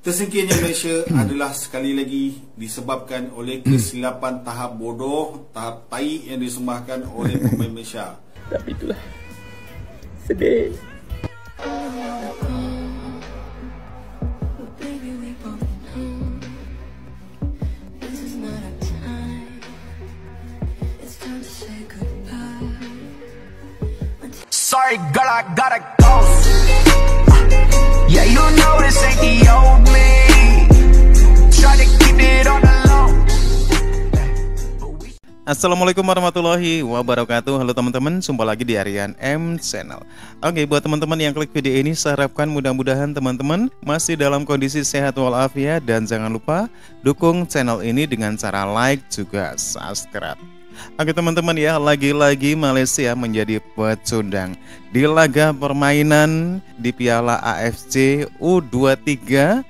Tersingkirnya Malaysia adalah sekali lagi disebabkan oleh kesilapan tahap bodoh, tahap tai yang disembahkan oleh pemain Malaysia. Tapi itulah sedih. Sorry, girl, I gotta go. Yeah, you know this ain't the old me. Try to keep it on the low. Assalamualaikum warahmatullahi wabarakatuh. Halo teman-teman, jumpa lagi di Aryan M Channel. Oke, buat teman-teman yang klik video ini, saya harapkan mudah-mudahan teman-teman masih dalam kondisi sehat walafiat. Dan jangan lupa dukung channel ini dengan cara like juga subscribe. Oke teman-teman ya, lagi-lagi Malaysia menjadi pecundang di laga permainan di Piala AFC U23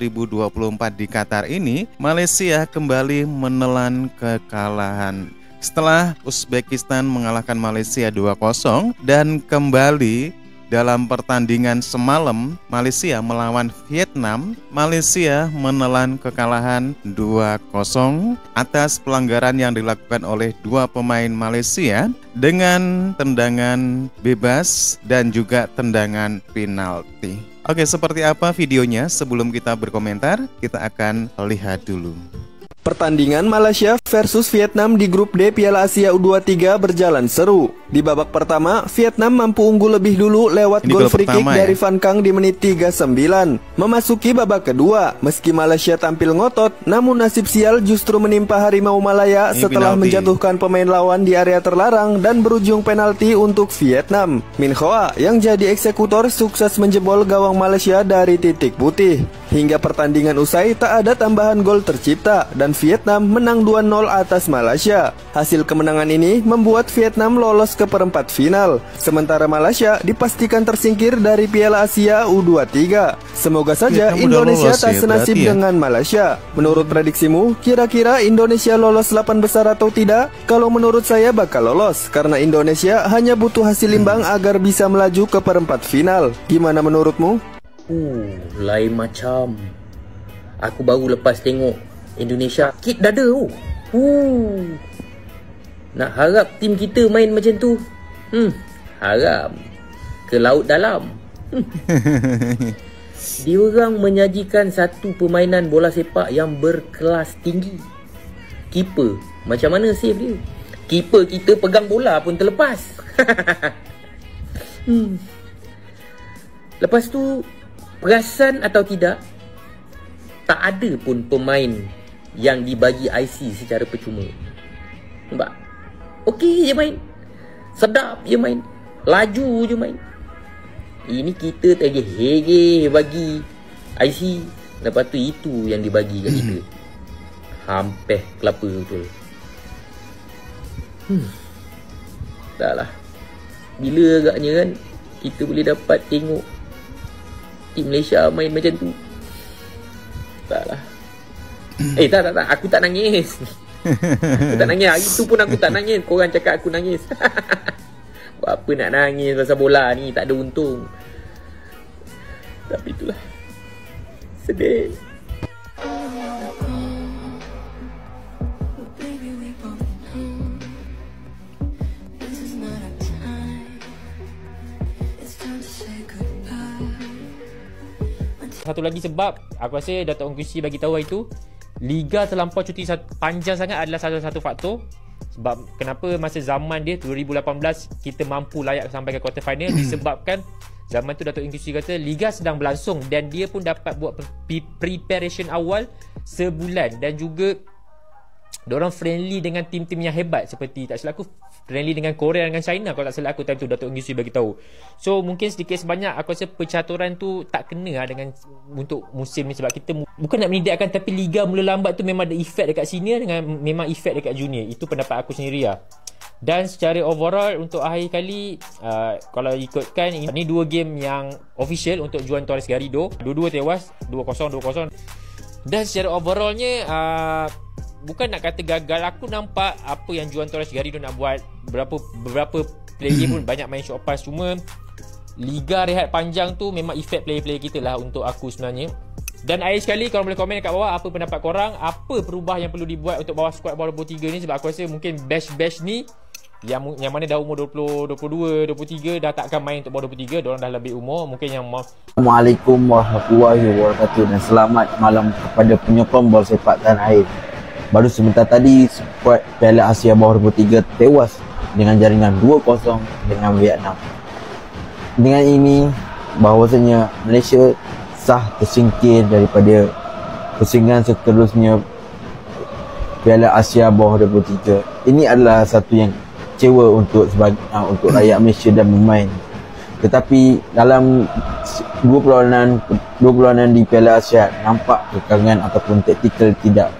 2024 di Qatar ini. Malaysia kembali menelan kekalahan setelah Uzbekistan mengalahkan Malaysia 2-0. Dan kembali dalam pertandingan semalam Malaysia melawan Vietnam, Malaysia menelan kekalahan 2-0 atas pelanggaran yang dilakukan oleh dua pemain Malaysia dengan tendangan bebas dan juga tendangan penalti. Oke, seperti apa videonya? Sebelum kita berkomentar, kita akan lihat dulu. Pertandingan Malaysia versus Vietnam di grup D Piala Asia U23 berjalan seru. Di babak pertama, Vietnam mampu unggul lebih dulu lewat gol free kick dari Van Kang di menit 39. Memasuki babak kedua, meski Malaysia tampil ngotot, namun nasib sial justru menimpa Harimau Malaya setelah menjatuhkan pemain lawan di area terlarang dan berujung penalti untuk Vietnam. Min Hoa yang jadi eksekutor sukses menjebol gawang Malaysia dari titik putih. Hingga pertandingan usai, tak ada tambahan gol tercipta dan Vietnam menang 2-0 atas Malaysia. Hasil kemenangan ini membuat Vietnam lolos ke perempat final, sementara Malaysia dipastikan tersingkir dari Piala Asia U23. Semoga saja Indonesia tak senasib dengan Malaysia. Menurut prediksimu, kira-kira Indonesia lolos 8 besar atau tidak? Kalau menurut saya bakal lolos, karena Indonesia hanya butuh hasil imbang agar bisa melaju ke perempat final. Gimana menurutmu? Lain macam. Aku baru lepas tengok Indonesia kit dada tu. Nak harap tim kita main macam tu. Haram. Ke laut dalam. Diorang menyajikan satu permainan bola sepak yang berkelas tinggi. Keeper, macam mana save dia? Keeper kita pegang bola pun terlepas. Lepas tu, perasan atau tidak, tak ada pun pemain yang dibagi IC secara percuma. Nampak? Okey je main, sedap je main, laju je main. Ini kita tergeh-geh bagi IC, lepas tu itu yang dibagi kat kita. Hampir kelapa betul. Taklah, bila agaknya kan kita boleh dapat tengok tim Malaysia main macam tu. Taklah. Tak. Aku tak nangis. Aku tak nangis. Hari tu pun aku tak nangis. Korang cakap aku nangis. Buat apa nak nangis pasal bola ni? Tak ada untung. Tapi itulah, sedih. Satu lagi sebab aku rasa Dato' Ong Kusi bagi tahu hari tu, Liga terlampau cuti panjang sangat adalah salah satu faktor. Sebab kenapa masa zaman dia 2018 kita mampu layak sampai ke quarter final disebabkan zaman tu Dato' Ong Kusi kata Liga sedang berlangsung dan dia pun dapat buat preparation awal sebulan. Dan juga diorang friendly dengan tim-tim yang hebat, seperti tak silap aku friendly dengan Korea dengan China kalau tak silap aku time tu Dato' Ong Kusi bagi tahu. So mungkin sedikit sebanyak aku rasa percaturan tu tak kena dengan untuk musim ni, sebab kita bukan nak menidakkan, tapi liga mula lambat tu memang ada efek dekat senior dengan memang efek dekat junior. Itu pendapat aku sendiri lah. Dan secara overall untuk akhir kali kalau ikutkan ini dua game yang official untuk Juan Torres Garrido, dua-dua tewas 2-0. Dan secara overallnya bukan nak kata gagal, aku nampak apa yang Juan Torres Garrido nak buat. Beberapa player pun banyak main short pass. Cuma Liga rehat panjang tu memang efek player-player kita lah untuk aku sebenarnya. Dan akhir sekali korang boleh komen kat bawah apa pendapat korang, apa perubahan yang perlu dibuat untuk bawah squad bawah 23 ni, sebab aku rasa mungkin batch ni yang mana dah umur 20, 22, 23 dah takkan main untuk bawah 23, diorang dah lebih umur. Mungkin yang Assalamualaikum warahmatullahi wabarakatuh dan selamat malam kepada penyokong bola sepak tanah air. Baru sebentar tadi skuad Piala Asia bawah 23 tewas dengan jaringan 2-0 dengan Vietnam. Dengan ini bahawasanya Malaysia sah tersingkir daripada persaingan seterusnya Piala Asia bawah 23. Ini adalah satu yang kecewa untuk rakyat Malaysia dan pemain. Tetapi dalam dua perlawanan di Piala Asia nampak kekangan ataupun taktikal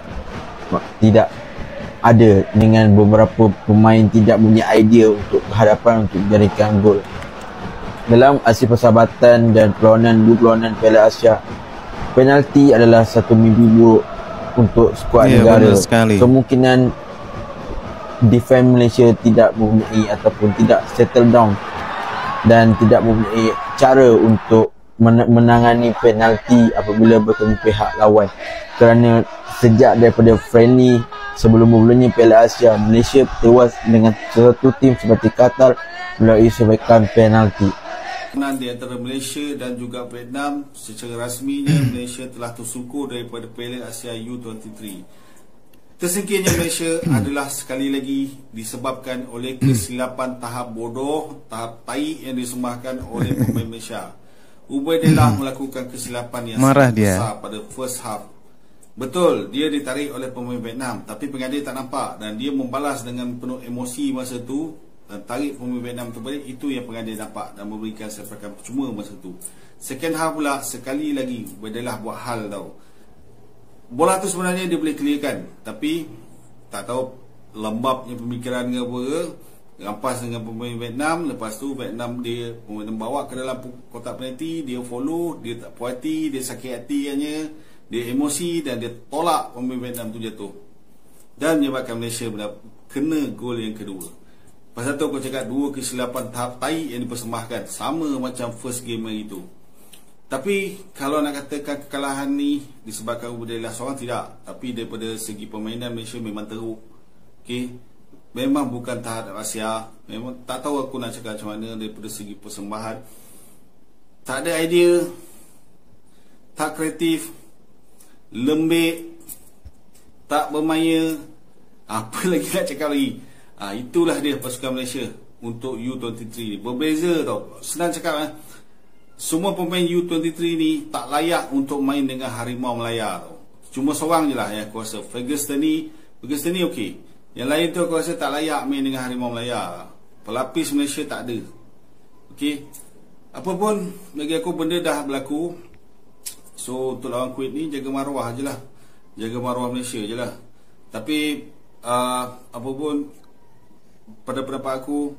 tidak ada, dengan beberapa pemain tidak punya idea untuk kehadapan untuk menjadikan gol. Dalam aksi persahabatan dan dua perlawanan Piala Asia, penalti adalah satu mimpi buruk untuk skuad negara. Kemungkinan defense Malaysia tidak mempunyai ataupun tidak settle down dan tidak mempunyai cara untuk menangani penalti apabila bertemu pihak lawan. Kerana sejak daripada friendly sebelum-belumnya Piala Asia, Malaysia tewas dengan satu tim seperti Qatar melalui sebaikkan penalti. Di antara Malaysia dan juga Vietnam, secara rasminya Malaysia telah tersungkur daripada Piala Asia U23. Tersingkirnya Malaysia adalah sekali lagi disebabkan oleh kesilapan tahap bodoh, tahap tai yang disembahkan oleh pemain Malaysia. Ubaidillah melakukan kesilapan yang sangat besar pada first half. Betul, dia ditarik oleh pemain Vietnam, tapi pengadil tak nampak dan dia membalas dengan penuh emosi masa tu dan tarik pemain Vietnam tu balik. Itu yang pengadil nampak dan memberikan sepakan percuma masa tu. Second half pula sekali lagi Ubaidillah buat hal tau. Bola tu sebenarnya dia boleh clearkan, tapi tak tahu lembabnya pemikiran ke apa ke, rampas dengan pemain Vietnam. Lepas tu Vietnam dia membawa ke dalam kotak penalti, dia follow, dia tak puas hati, dia sakit hati hanya, dia emosi dan dia tolak pemain Vietnam tu jatuh. Dan menyebabkan Malaysia kena gol yang kedua. Pasal tu aku cakap dua kesilapan tahap tai yang dipersembahkan, sama macam first game hari tu. Tapi kalau nak katakan kekalahan ni disebabkan Ubaidillah seorang, tidak. Tapi daripada segi permainan Malaysia memang teruk. Okey, memang bukan tahap Asia. Memang tak tahu aku nak cakap macam mana. Daripada segi persembahan tak ada idea, tak kreatif, lembik, tak bermaya. Apa lagi nak cakap lagi? Itulah dia pasukan Malaysia untuk U23 ni. Berbeza tau. Senang cakap semua pemain U23 ni tak layak untuk main dengan Harimau Melaya tau. Cuma seorang je lah yang aku rasa, Ferguson ni okey. Yang lain tu aku rasa tak layak main dengan Harimau Melaya. Pelapis Malaysia tak ada. Okey, apapun bagi aku benda dah berlaku. So untuk lawan Kuwait ni jaga maruah je lah, jaga maruah Malaysia je lah. Tapi apapun, pada pendapat aku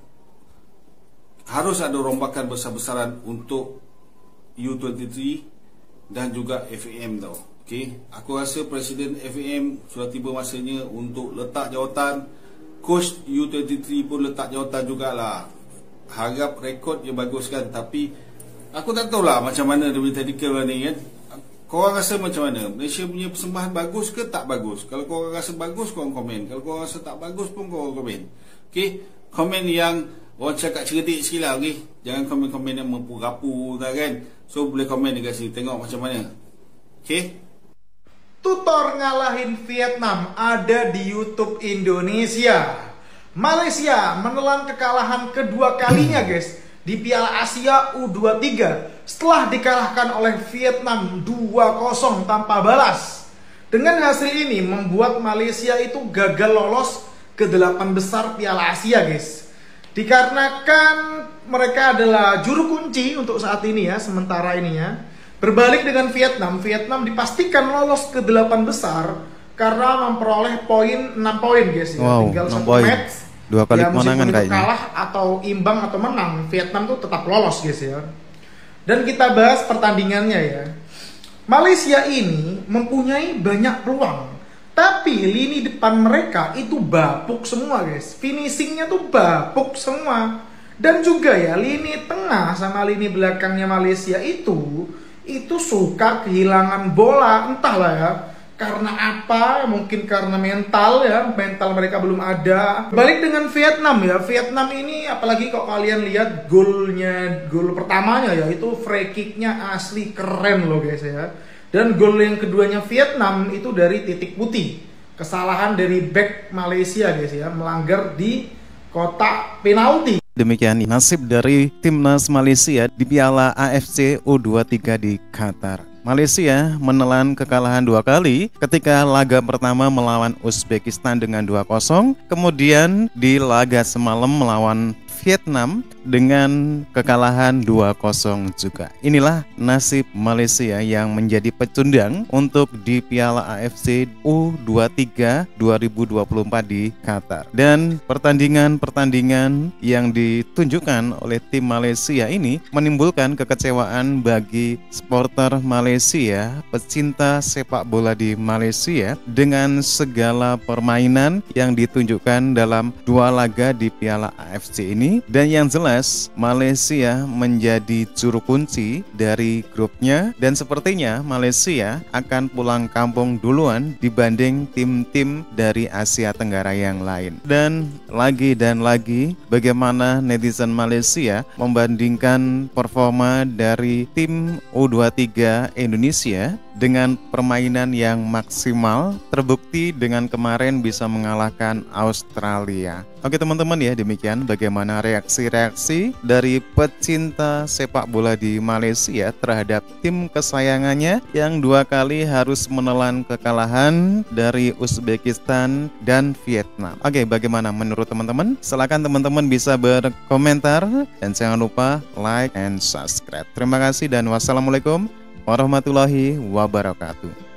harus ada rombakan besar-besaran untuk U23 dan juga FAM tau. Okey, aku rasa Presiden FAM sudah tiba masanya untuk letak jawatan. Coach U23 pun letak jawatan jugalah. Harap rekod dia bagus kan. Tapi aku tak tahulah macam mana dia punya tactical ni kan. Korang rasa macam mana? Malaysia punya persembahan bagus ke tak bagus? Kalau korang rasa bagus, korang komen. Kalau korang rasa tak bagus pun korang komen. Okey, komen yang orang cakap cerdik sikit lah. Okay? Jangan komen-komen yang mempu-rapu kan. So boleh komen dekat sini, tengok macam mana. Okay. Tutor ngalahin Vietnam ada di YouTube Indonesia. Malaysia menelan kekalahan kedua kalinya guys di Piala Asia U23 setelah dikalahkan oleh Vietnam 2-0 tanpa balas. Dengan hasil ini membuat Malaysia itu gagal lolos ke 8 besar Piala Asia guys. Dikarenakan mereka adalah juru kunci untuk saat ini ya, sementara ini ya. Berbalik dengan Vietnam, Vietnam dipastikan lolos ke 8 besar karena memperoleh 6 poin guys ya. Tinggal 1 match, 2 kali kemenangan kayaknya. Kalah atau imbang atau menang, Vietnam tuh tetap lolos guys ya. Dan kita bahas pertandingannya ya. Malaysia ini mempunyai banyak peluang, tapi lini depan mereka itu bapuk semua guys. Finishingnya tuh bapuk semua. Dan juga ya lini tengah sama lini belakangnya Malaysia itu itu suka kehilangan bola, entahlah ya. Karena apa? Mungkin karena mental ya, mental mereka belum ada. Balik dengan Vietnam ya, Vietnam ini apalagi kalau kalian lihat gol pertamanya ya, itu free kicknya asli keren loh guys ya. Dan gol yang keduanya Vietnam itu dari titik putih, kesalahan dari back Malaysia guys ya, melanggar di kotak penalti. Demikian nasib dari timnas Malaysia di Piala AFC U23 di Qatar. Malaysia menelan kekalahan 2 kali ketika laga pertama melawan Uzbekistan dengan 2-0, kemudian di laga semalam melawan Vietnam dengan kekalahan 2-0 juga. Inilah nasib Malaysia yang menjadi pecundang untuk di Piala AFC U23 2024 di Qatar. Dan pertandingan-pertandingan yang ditunjukkan oleh tim Malaysia ini menimbulkan kekecewaan bagi supporter Malaysia, pecinta sepak bola di Malaysia, dengan segala permainan yang ditunjukkan dalam 2 laga di Piala AFC ini. Dan yang jelas Malaysia menjadi juru kunci dari grupnya, dan sepertinya Malaysia akan pulang kampung duluan dibanding tim-tim dari Asia Tenggara yang lain. Dan lagi bagaimana netizen Malaysia membandingkan performa dari tim U23 Indonesia dengan permainan yang maksimal, terbukti dengan kemarin bisa mengalahkan Australia. Oke teman-teman ya, demikian bagaimana reaksi-reaksi dari pecinta sepak bola di Malaysia terhadap tim kesayangannya yang 2 kali harus menelan kekalahan dari Uzbekistan dan Vietnam. Oke, bagaimana menurut teman-teman? Silakan teman-teman bisa berkomentar dan jangan lupa like and subscribe. Terima kasih dan wassalamualaikum warahmatullahi wabarakatuh.